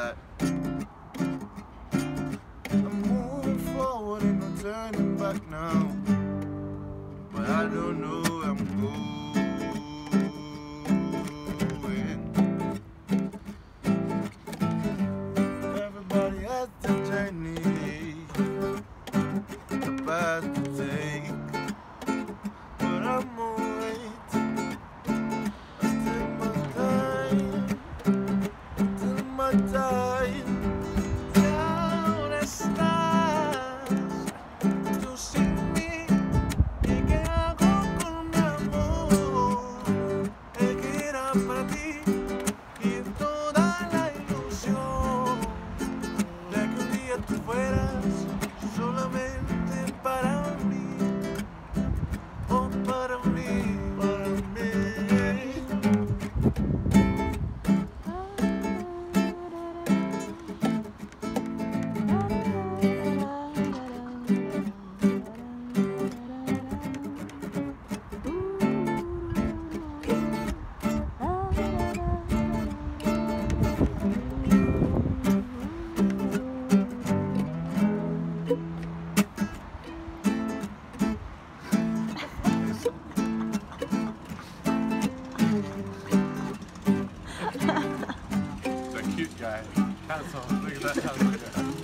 that. I'm moving forward and no turning back now, but I don't know where I'm going. Everybody has their journey, the path to take, but I'm alright. My time, y ahora estás tú sin mí. ¿Y qué hago con mi amor? El que era para ti y toda la ilusión de que un día tú fueras solamente para mí, oh, para mí, para mí. Cute guy. Handsome. Look at that.